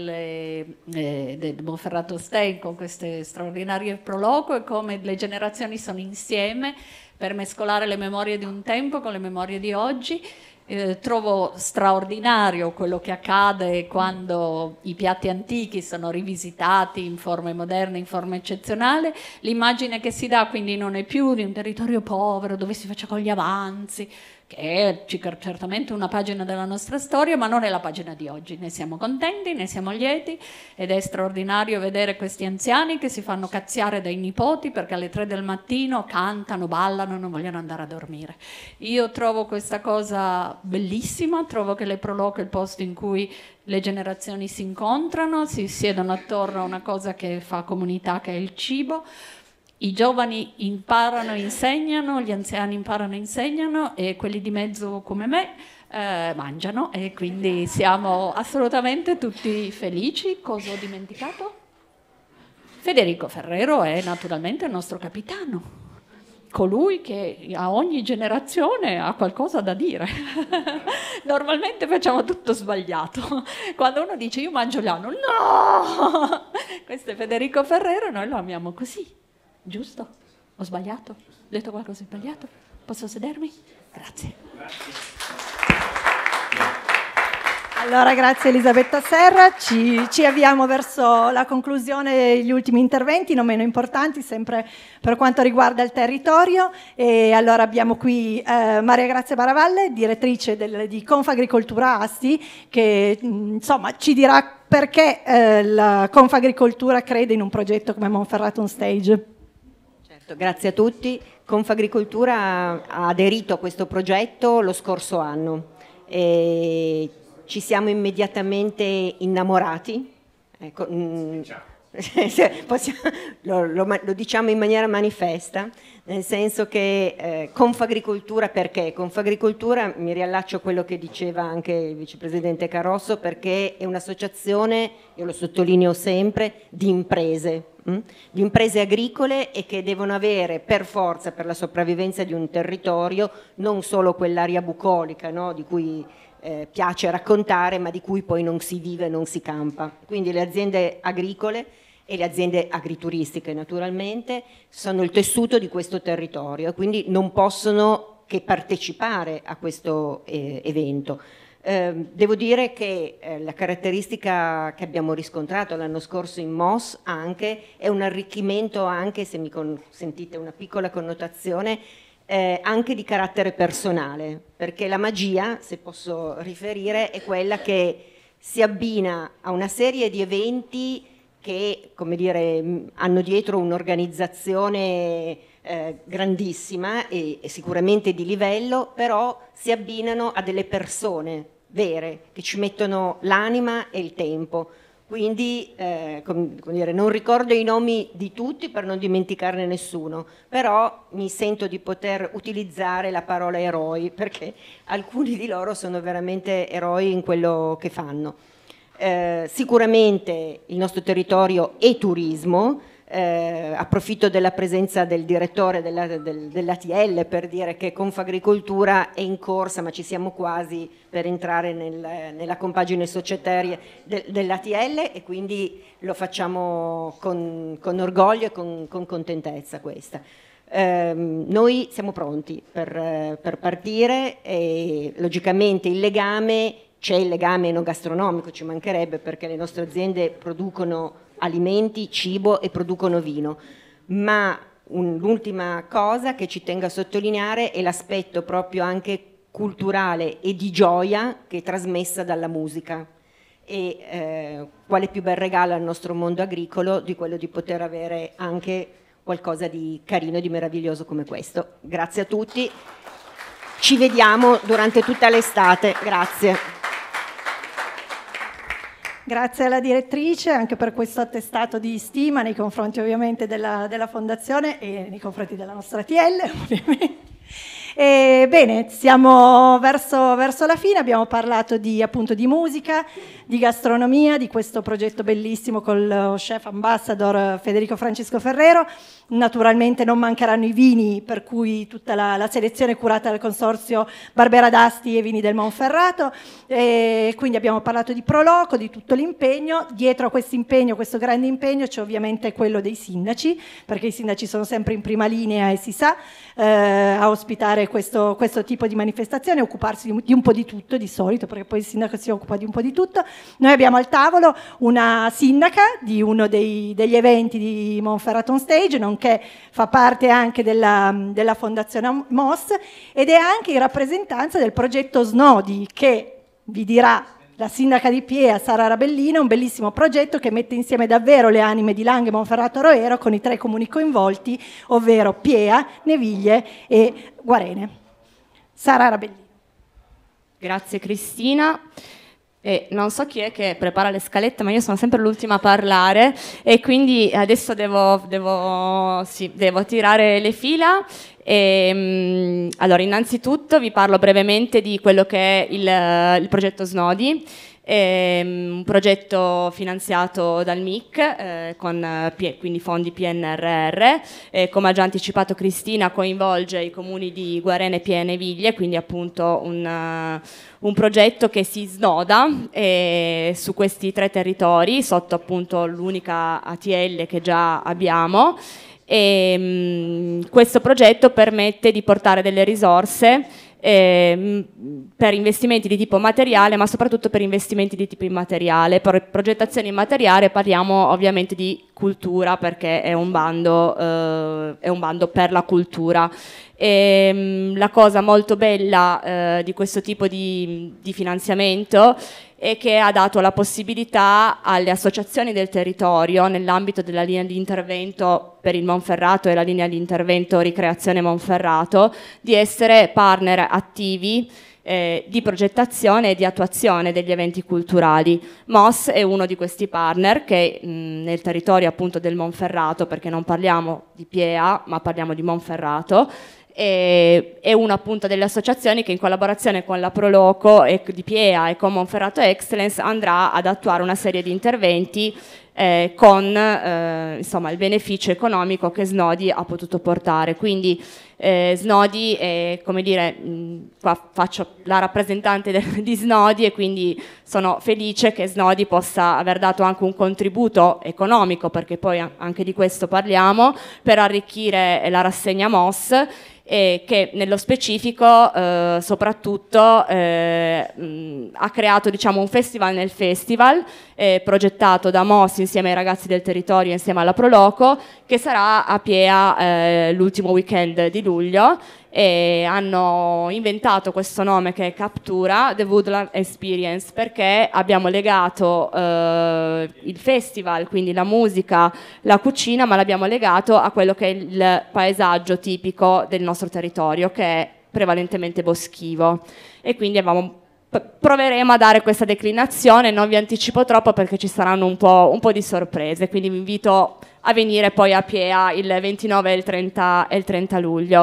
del Monferrato Stein con queste straordinarie proloquo è come le generazioni sono insieme per mescolare le memorie di un tempo con le memorie di oggi. Trovo straordinario quello che accade quando i piatti antichi sono rivisitati in forme moderne, in forma eccezionale. L'immagine che si dà quindi non è più di un territorio povero dove si faccia con gli avanzi, che è certamente una pagina della nostra storia, ma non è la pagina di oggi. Ne siamo contenti, ne siamo lieti, ed è straordinario vedere questi anziani che si fanno cazziare dai nipoti perché alle 3 del mattino cantano, ballano, non vogliono andare a dormire. Io trovo questa cosa bellissima, trovo che le Proloquio è il posto in cui le generazioni si incontrano, si siedono attorno a una cosa che fa comunità, che è il cibo. I giovani imparano, insegnano, gli anziani imparano, insegnano, e quelli di mezzo come me mangiano, e quindi siamo assolutamente tutti felici. Cosa ho dimenticato? Federico Ferrero è naturalmente il nostro capitano, colui che a ogni generazione ha qualcosa da dire. Normalmente facciamo tutto sbagliato. Quando uno dice io mangio l'anno, no! Questo è Federico Ferrero e noi lo amiamo così. Giusto? Ho sbagliato? Ho detto qualcosa di sbagliato? Posso sedermi? Grazie. Allora, grazie Elisabetta Serra, ci avviamo verso la conclusione degli ultimi interventi, non meno importanti, sempre per quanto riguarda il territorio. E allora abbiamo qui Maria Grazia Baravalle, direttrice di Confagricoltura Asti, che insomma ci dirà perché la Confagricoltura crede in un progetto come Monferrato on Stage. Grazie a tutti. Confagricoltura ha aderito a questo progetto lo scorso anno e ci siamo immediatamente innamorati. Ecco, lo diciamo in maniera manifesta, nel senso che Confagricoltura, perché? Confagricoltura, mi riallaccio a quello che diceva anche il vicepresidente Carosso, perché è un'associazione, io lo sottolineo sempre, di imprese agricole, e che devono avere per forza, per la sopravvivenza di un territorio, non solo quell'area bucolica, no, di cui piace raccontare, ma di cui poi non si vive, non si campa. Quindi le aziende agricole e le aziende agrituristiche naturalmente sono il tessuto di questo territorio, quindi non possono che partecipare a questo evento. Devo dire che la caratteristica che abbiamo riscontrato l'anno scorso in MOS anche è un arricchimento, anche se mi consentite una piccola connotazione, anche di carattere personale, perché la magia, se posso riferire, è quella che si abbina a una serie di eventi che, come dire, hanno dietro un'organizzazione grandissima e sicuramente di livello, però si abbinano a delle persone vere che ci mettono l'anima e il tempo. Quindi come dire, non ricordo i nomi di tutti per non dimenticarne nessuno, però mi sento di poter utilizzare la parola eroi, perché alcuni di loro sono veramente eroi in quello che fanno. Sicuramente il nostro territorio è turismo. Approfitto della presenza del direttore dell'ATL per dire che Confagricoltura è in corsa, ma ci siamo quasi per entrare nella compagine societaria dell'ATL, e quindi lo facciamo con orgoglio e con contentezza questa. Noi siamo pronti per partire, e logicamente il legame c'è il legame enogastronomico, ci mancherebbe, perché le nostre aziende producono alimenti, cibo e producono vino, ma l'ultima cosa che ci tengo a sottolineare è l'aspetto proprio anche culturale e di gioia che è trasmessa dalla musica. E quale più bel regalo al nostro mondo agricolo di quello di poter avere anche qualcosa di carino e di meraviglioso come questo. Grazie a tutti, ci vediamo durante tutta l'estate, grazie. Grazie alla direttrice anche per questo attestato di stima nei confronti ovviamente della Fondazione e nei confronti della nostra TL ovviamente. Bene, siamo verso la fine, abbiamo parlato appunto di musica, di gastronomia, di questo progetto bellissimo col chef ambassador Federico Francesco Ferrero. Naturalmente non mancheranno i vini, per cui tutta la selezione curata dal consorzio Barbera d'Asti e Vini del Monferrato. Quindi abbiamo parlato di Proloco, di tutto l'impegno. Dietro a questo impegno, questo grande impegno, c'è ovviamente quello dei sindaci, perché i sindaci sono sempre in prima linea e si sa a ospitare questo tipo di manifestazione, occuparsi di un po' di tutto di solito, perché poi il sindaco si occupa di un po' di tutto. Noi abbiamo al tavolo una sindaca di uno degli eventi di Monferrato on Stage, nonché fa parte anche della Fondazione MOS ed è anche in rappresentanza del progetto Snodi, che vi dirà la sindaca di Piea, Sara Rabellino, un bellissimo progetto che mette insieme davvero le anime di Langhe, Monferrato, Roero con i 3 comuni coinvolti, ovvero Piea, Neviglie e Guarene. Sara Rabellino. Grazie Cristina. Non so chi è che prepara le scalette, ma io sono sempre l'ultima a parlare e quindi adesso devo tirare le fila. Allora, innanzitutto vi parlo brevemente di quello che è il progetto Snodi. Un progetto finanziato dal MIC con quindi fondi PNRR, come ha già anticipato Cristina coinvolge i comuni di Guarene, Piea e Neviglie, quindi appunto un progetto che si snoda su questi 3 territori sotto appunto l'unica ATL che già abbiamo. Questo progetto permette di portare delle risorse per investimenti di tipo materiale, ma soprattutto per investimenti di tipo immateriale. Per progettazione immateriale parliamo ovviamente di cultura, perché è un bando per la cultura. La cosa molto bella di questo tipo di finanziamento è che ha dato la possibilità alle associazioni del territorio, nell'ambito della linea di intervento per il Monferrato e la linea di intervento Ricreazione Monferrato, di essere partner attivi di progettazione e di attuazione degli eventi culturali. MOS è uno di questi partner che nel territorio appunto del Monferrato, perché non parliamo di Piea ma parliamo di Monferrato, è una appunto delle associazioni che in collaborazione con la Proloco e di Piea e con Monferrato Excellence andrà ad attuare una serie di interventi con insomma il beneficio economico che Snodi ha potuto portare. Quindi Snodi è, come dire, qua faccio la rappresentante di Snodi e quindi sono felice che Snodi possa aver dato anche un contributo economico, perché poi anche di questo parliamo, per arricchire la rassegna MOS, che nello specifico soprattutto ha creato, diciamo, un festival nel festival progettato da MOS insieme ai ragazzi del territorio, insieme alla Proloco, che sarà a Piea l'ultimo weekend di luglio. E hanno inventato questo nome che è Captura, The Woodland Experience, perché abbiamo legato il festival, quindi la musica, la cucina, ma l'abbiamo legato a quello che è il paesaggio tipico del nostro territorio, che è prevalentemente boschivo, e quindi proveremo a dare questa declinazione. Non vi anticipo troppo perché ci saranno un po' di sorprese, quindi vi invito a venire poi a Piea il 29 e il 30 luglio.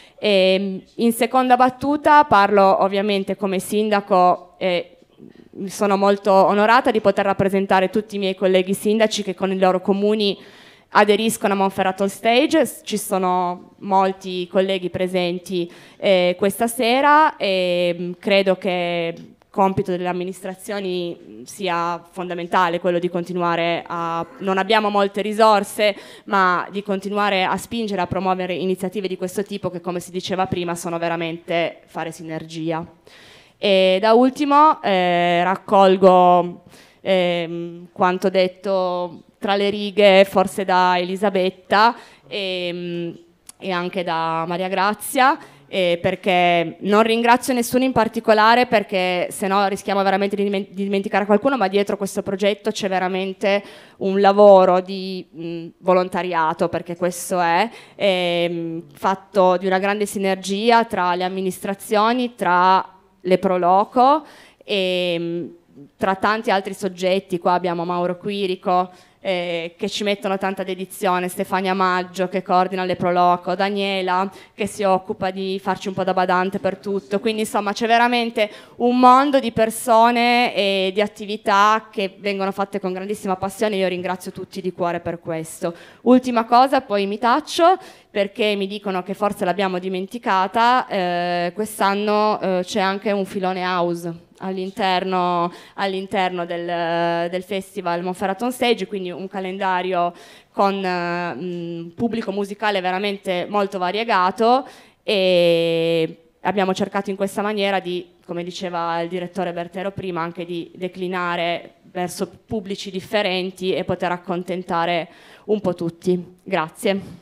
In seconda battuta parlo ovviamente come sindaco e sono molto onorata di poter rappresentare tutti i miei colleghi sindaci che con i loro comuni aderiscono a Monferrato Stage. Ci sono molti colleghi presenti questa sera e credo che compito delle amministrazioni sia fondamentale quello di continuare non abbiamo molte risorse, ma di continuare a spingere, a promuovere iniziative di questo tipo che, come si diceva prima, sono veramente fare sinergia. E da ultimo raccolgo quanto detto tra le righe forse da Elisabetta e anche da Maria Grazia, perché non ringrazio nessuno in particolare, perché se no rischiamo veramente di dimenticare qualcuno, ma dietro questo progetto c'è veramente un lavoro di volontariato, perché questo è fatto di una grande sinergia tra le amministrazioni, tra le Proloco e tra tanti altri soggetti. Qua abbiamo Mauro Quirico, che ci mettono tanta dedizione, Stefania Maggio che coordina le Proloco, Daniela che si occupa di farci un po' da badante per tutto, quindi insomma c'è veramente un mondo di persone e di attività che vengono fatte con grandissima passione. Io ringrazio tutti di cuore per questo. Ultima cosa, poi mi taccio perché mi dicono che forse l'abbiamo dimenticata, quest'anno c'è anche un filone house all'interno del festival Monferrato on Stage, quindi un calendario con pubblico musicale veramente molto variegato, e abbiamo cercato in questa maniera di, come diceva il direttore Bertero prima, anche di declinare verso pubblici differenti e poter accontentare un po' tutti. Grazie.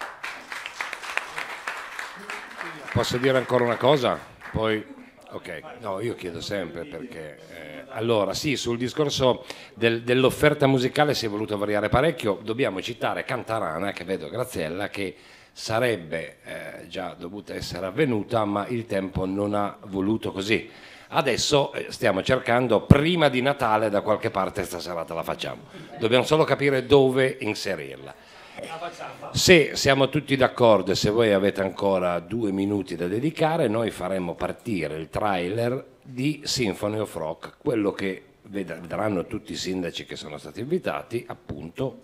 Posso dire ancora una cosa? Poi, ok, no, io chiedo sempre perché... allora, sì, sul discorso dell'offerta musicale si è voluto variare parecchio. Dobbiamo citare Cantarana, che vedo Graziella, che sarebbe già dovuta essere avvenuta, ma il tempo non ha voluto così. Adesso stiamo cercando, prima di Natale, da qualche parte sta serata la facciamo. Dobbiamo solo capire dove inserirla. Se siamo tutti d'accordo e se voi avete ancora 2 minuti da dedicare, noi faremo partire il trailer di Symphony of Rock, quello che vedranno tutti i sindaci che sono stati invitati appunto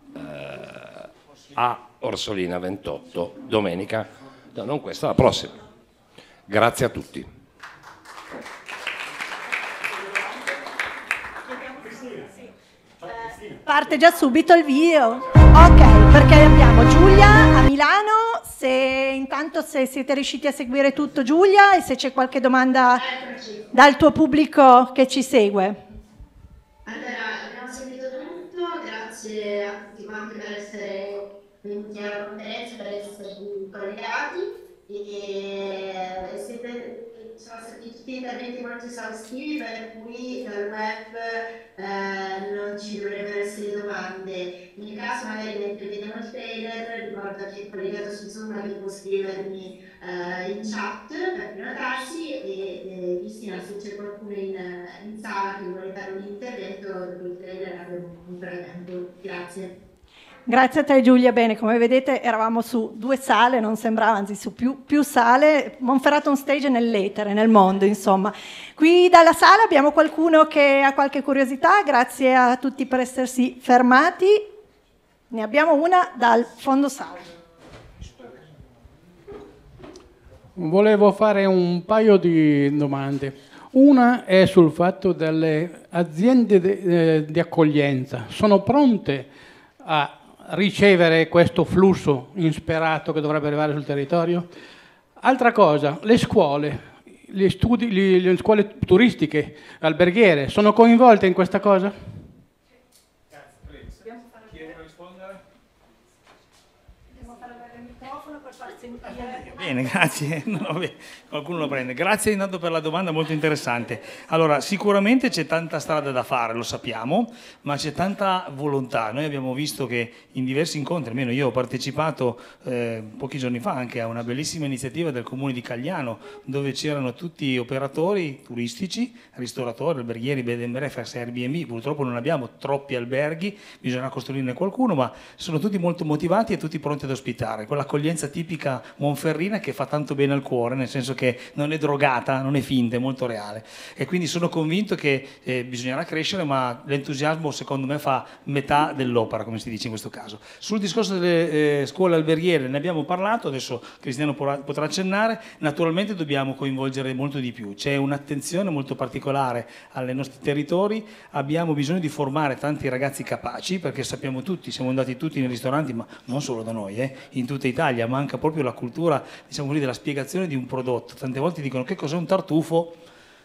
a Orsolina 28 domenica, no, non questa, la prossima. Grazie a tutti. Parte già subito il video. Ok, perché abbiamo Giulia a Milano, intanto se siete riusciti a seguire tutto, Giulia, e se c'è qualche domanda dal tuo pubblico che ci segue. Allora, abbiamo seguito tutto, grazie a tutti quanti per essere venuti alla conferenza, per esserci collegati, e sono stati tutti interventi molto esaustivi, per cui dal web non ci dovrebbero essere domande. Nel caso magari mentre vediamo il trailer, ricordo che è collegato su Zoom, che può scrivermi in chat per prenotarsi, e Cristina, se c'è qualcuno in sala che vuole fare un intervento dopo il trailer abbiamo un po' di tempo. Grazie. Grazie a te Giulia. Bene, come vedete eravamo su 2 sale, non sembrava, anzi su più sale, Monferrato on Stage nell'etere, nel mondo insomma. Qui dalla sala abbiamo qualcuno che ha qualche curiosità, grazie a tutti per essersi fermati. Ne abbiamo una dal fondo sala. Volevo fare un paio di domande. Una è sul fatto delle aziende di accoglienza. Sono pronte a ricevere questo flusso insperato che dovrebbe arrivare sul territorio? Altra cosa, le scuole, le scuole turistiche, alberghiere, sono coinvolte in questa cosa? Bene, grazie. Qualcuno lo prende. Grazie intanto per la domanda molto interessante. Allora, sicuramente c'è tanta strada da fare, lo sappiamo, ma c'è tanta volontà. Noi abbiamo visto che in diversi incontri, almeno io ho partecipato pochi giorni fa anche a una bellissima iniziativa del comune di Cagliano, dove c'erano tutti operatori turistici, ristoratori, alberghieri, bed and breakfast, Airbnb. Purtroppo non abbiamo troppi alberghi, bisogna costruirne qualcuno, ma sono tutti molto motivati e tutti pronti ad ospitare. Quell'accoglienza tipica monferrina che fa tanto bene al cuore, nel senso che non è drogata, non è finta, è molto reale, e quindi sono convinto che bisognerà crescere, ma l'entusiasmo secondo me fa metà dell'opera, come si dice in questo caso. Sul discorso delle scuole alberghiere ne abbiamo parlato, adesso Cristiano potrà accennare. Naturalmente dobbiamo coinvolgere molto di più, c'è un'attenzione molto particolare ai nostri territori, abbiamo bisogno di formare tanti ragazzi capaci, perché sappiamo tutti, siamo andati tutti nei ristoranti, ma non solo da noi, in tutta Italia manca proprio la cultura, diciamo così, della spiegazione di un prodotto. Tante volte dicono che cos'è un tartufo,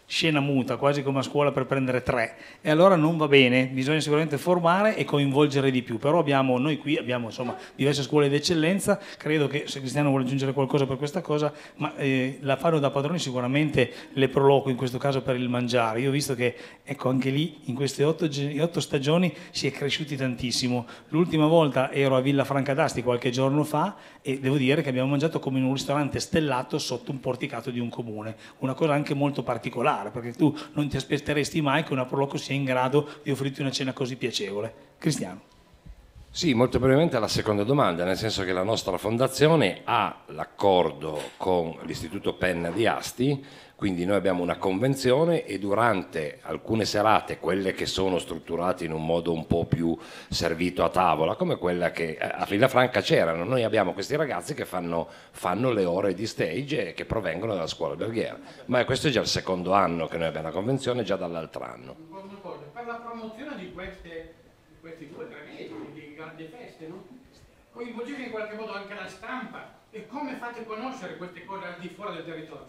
scena muta, quasi come a scuola per prendere 3, e allora non va bene, bisogna sicuramente formare e coinvolgere di più, però noi qui abbiamo insomma diverse scuole d'eccellenza, credo che se Cristiano vuole aggiungere qualcosa per questa cosa, ma la fanno da padroni sicuramente le Pro Loco, in questo caso per il mangiare. Io ho visto che ecco anche lì in queste 8 stagioni si è cresciuti tantissimo. L'ultima volta ero a Villa Franca d'Asti qualche giorno fa e devo dire che abbiamo mangiato come in un ristorante stellato sotto un porticato di un comune, una cosa anche molto particolare, perché tu non ti aspetteresti mai che una Pro Loco sia in grado di offrirti una cena così piacevole. Cristiano. Sì, molto brevemente alla seconda domanda, nel senso che la nostra fondazione ha l'accordo con l'Istituto Penna di Asti, quindi noi abbiamo una convenzione e durante alcune serate, quelle che sono strutturate in un modo un po' più servito a tavola, come quella che a Villafranca c'erano, noi abbiamo questi ragazzi che fanno le ore di stage che provengono dalla scuola alberghiera, ma questo è già il secondo anno che noi abbiamo la convenzione, già dall'altro anno. Per la promozione di questi 2 o 3 mesi di grandi feste, no? Coinvolgete in qualche modo anche la stampa e come fate conoscere queste cose al di fuori del territorio?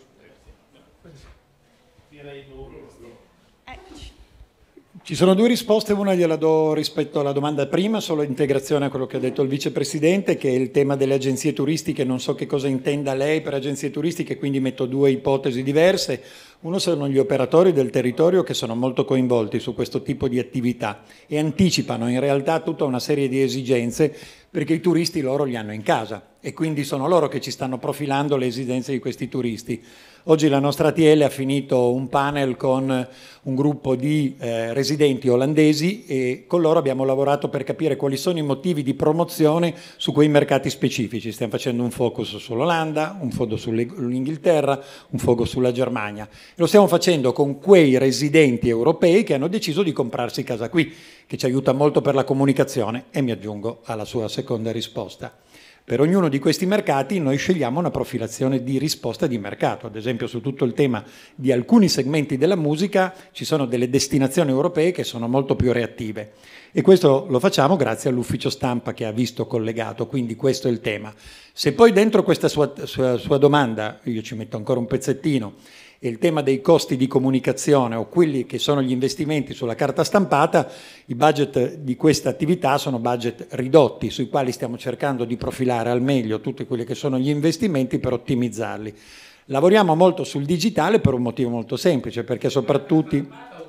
Ci sono 2 risposte, una gliela do rispetto alla domanda prima, solo integrazione a quello che ha detto il vicepresidente, che è il tema delle agenzie turistiche. Non so che cosa intenda lei per agenzie turistiche, quindi metto 2 ipotesi diverse. Uno sono gli operatori del territorio che sono molto coinvolti su questo tipo di attività e anticipano in realtà tutta una serie di esigenze, perché i turisti loro li hanno in casa e quindi sono loro che ci stanno profilando le esigenze di questi turisti. Oggi la nostra ATL ha finito un panel con un gruppo di residenti olandesi e con loro abbiamo lavorato per capire quali sono i motivi di promozione su quei mercati specifici. Stiamo facendo un focus sull'Olanda, un focus sull'Inghilterra, un focus sulla Germania. E lo stiamo facendo con quei residenti europei che hanno deciso di comprarsi casa qui, che ci aiuta molto per la comunicazione, e mi aggiungo alla sua seconda risposta. Per ognuno di questi mercati noi scegliamo una profilazione di risposta di mercato. Ad esempio su tutto il tema di alcuni segmenti della musica ci sono delle destinazioni europee che sono molto più reattive e questo lo facciamo grazie all'ufficio stampa che ha visto collegato, quindi questo è il tema. Se poi dentro questa sua domanda, io ci metto ancora un pezzettino, e il tema dei costi di comunicazione o quelli che sono gli investimenti sulla carta stampata, i budget di questa attività sono budget ridotti sui quali stiamo cercando di profilare al meglio tutti quelli che sono gli investimenti per ottimizzarli. Lavoriamo molto sul digitale per un motivo molto semplice, perché soprattutto...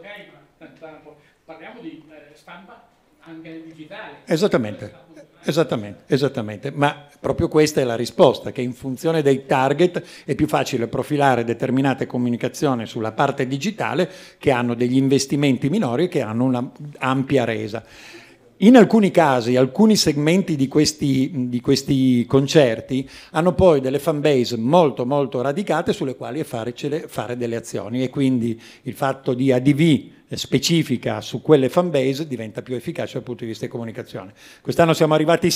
Parliamo di stampa anche nel digitale. Esattamente, ma proprio questa è la risposta, che in funzione dei target è più facile profilare determinate comunicazioni sulla parte digitale che hanno degli investimenti minori e che hanno una ampia resa. In alcuni casi, alcuni segmenti di questi concerti hanno poi delle fan base molto molto radicate sulle quali fare delle azioni e quindi il fatto di ADV specifica su quelle fan base diventa più efficace dal punto di vista di comunicazione. Quest'anno siamo arrivati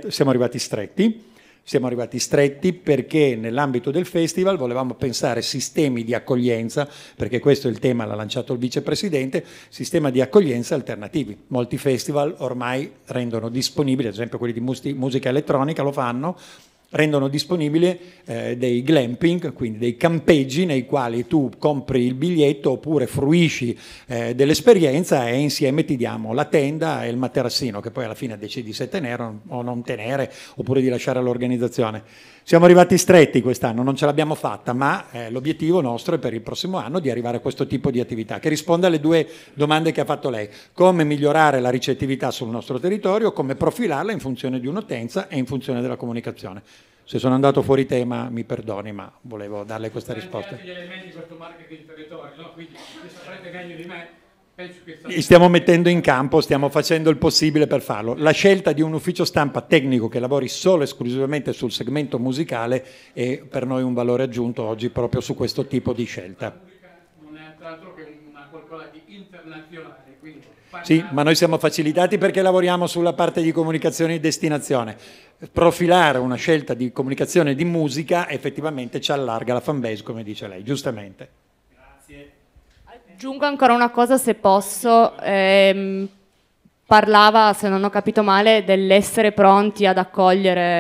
stretti perché nell'ambito del festival volevamo pensare sistemi di accoglienza, perché questo è il tema, l'ha lanciato il vicepresidente, sistema di accoglienza alternativi. Molti festival ormai rendono disponibili, ad esempio quelli di musica elettronica lo fanno, rendono disponibili dei glamping, quindi dei campeggi nei quali tu compri il biglietto oppure fruisci dell'esperienza e insieme ti diamo la tenda e il materassino che poi alla fine decidi se tenere o non tenere oppure di lasciare all'organizzazione. Siamo arrivati stretti quest'anno, non ce l'abbiamo fatta, ma l'obiettivo nostro è per il prossimo anno di arrivare a questo tipo di attività che risponde alle 2 domande che ha fatto lei: come migliorare la ricettività sul nostro territorio, come profilarla in funzione di un'utenza e in funzione della comunicazione. Se sono andato fuori tema mi perdoni, ma volevo darle questa risposta. Gli elementi di questo marketing territorio, no? Quindi li saprete meglio di me. Li stiamo mettendo in campo, stiamo facendo il possibile per farlo. La scelta di un ufficio stampa tecnico che lavori solo e esclusivamente sul segmento musicale è per noi un valore aggiunto oggi proprio su questo tipo di scelta. Non è altro che una qualcosa di internazionale. Sì, ma noi siamo facilitati perché lavoriamo sulla parte di comunicazione e destinazione. Profilare una scelta di comunicazione di musica effettivamente ci allarga la fanbase, come dice lei, giustamente. Aggiungo ancora una cosa se posso, parlava, se non ho capito male, dell'essere pronti ad accogliere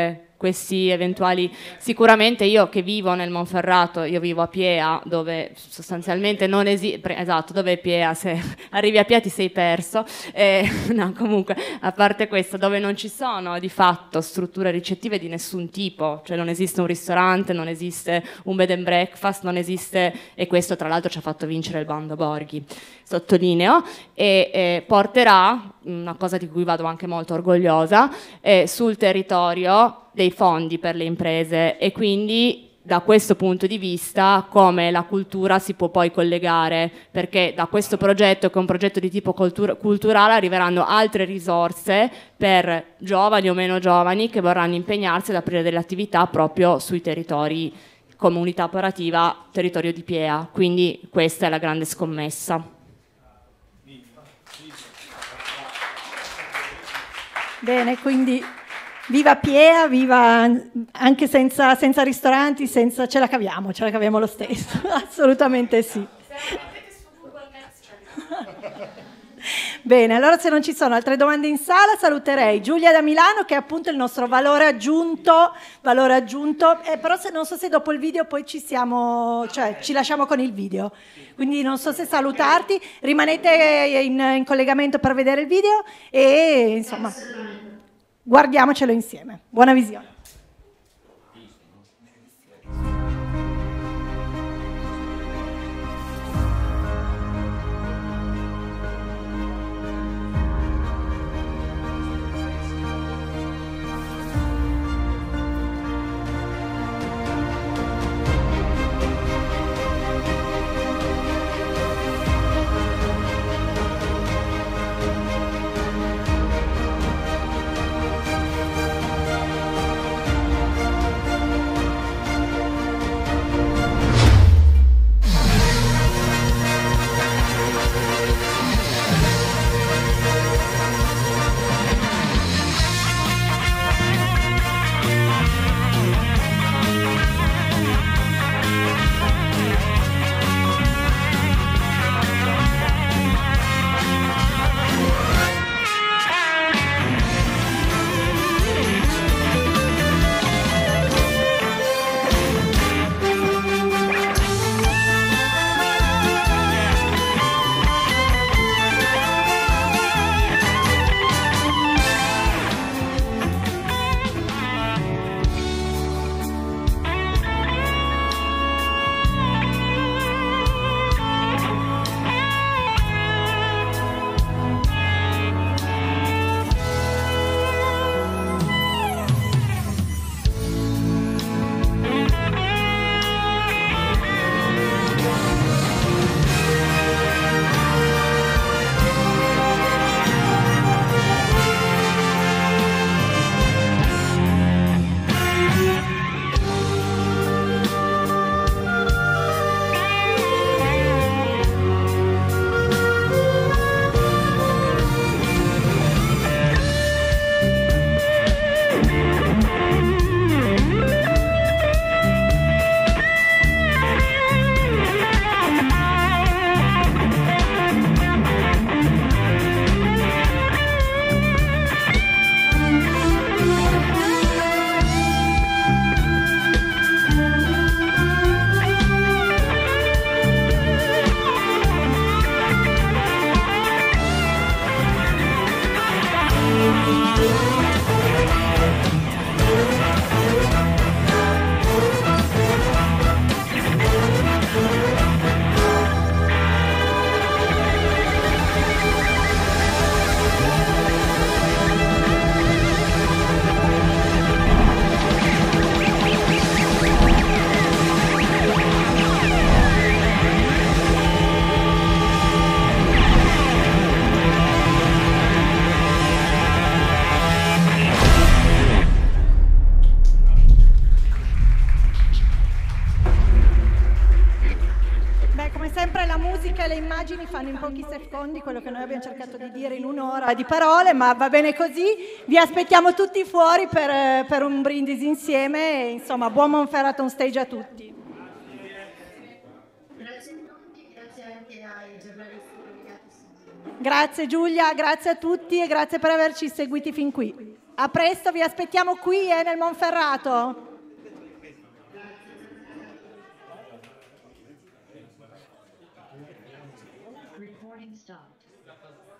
questi eventuali. Sicuramente io che vivo nel Monferrato, io vivo a Piea, dove sostanzialmente non esiste, esatto, dove è Piea, se arrivi a Piea ti sei perso, no, comunque, a parte questo, dove non ci sono di fatto strutture ricettive di nessun tipo, cioè non esiste un ristorante, non esiste un bed and breakfast, non esiste, e questo tra l'altro ci ha fatto vincere il bando Borghi, sottolineo, e porterà, una cosa di cui vado anche molto orgogliosa, sul territorio dei fondi per le imprese, e quindi da questo punto di vista come la cultura si può poi collegare, perché da questo progetto, che è un progetto di tipo culturale, arriveranno altre risorse per giovani o meno giovani che vorranno impegnarsi ad aprire delle attività proprio sui territori, come unità operativa territorio di Piea, quindi questa è la grande scommessa. Bene, quindi viva Piea, viva anche senza ristoranti, ce la caviamo lo stesso, assolutamente sì. Bene, allora se non ci sono altre domande in sala saluterei Giulia da Milano, che è appunto il nostro valore aggiunto, però non so se dopo il video poi ci lasciamo con il video, quindi non so se salutarti, rimanete in collegamento per vedere il video e insomma guardiamocelo insieme. Buona visione. Fanno in pochi secondi quello che noi abbiamo cercato di dire in un'ora di parole, ma va bene così. Vi aspettiamo tutti fuori per un brindisi insieme e, insomma, buon Monferrato on stage a tutti. Grazie a tutti, grazie anche ai giornalisti collegati. Grazie Giulia, grazie a tutti e grazie per averci seguiti fin qui. A presto, vi aspettiamo qui nel Monferrato. Recording stopped.